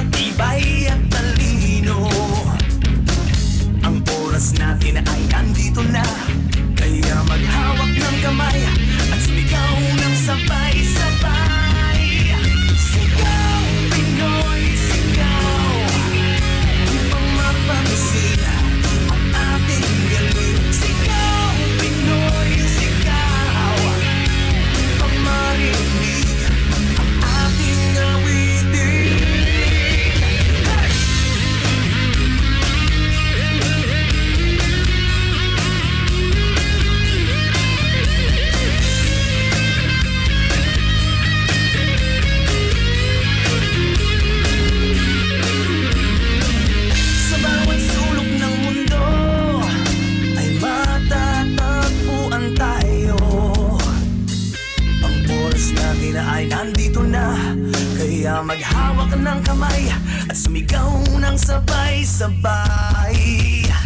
matibay at talino. Ang oras natin ay nandito na, kaya maghawak ng kamay at sumigaw ng sabay-sabay. Sigaw, Pinoy, sigaw, upang mapansin ang ating galing. Sigaw, Pinoy, sigaw, upang marinig ang ating awitin. Sa bawat sulok ng mundo ay matatagpuan tayo. Ang oras natin ay nandito na, kaya maghawak ng kamay at sumigaw ng sabay-sabay.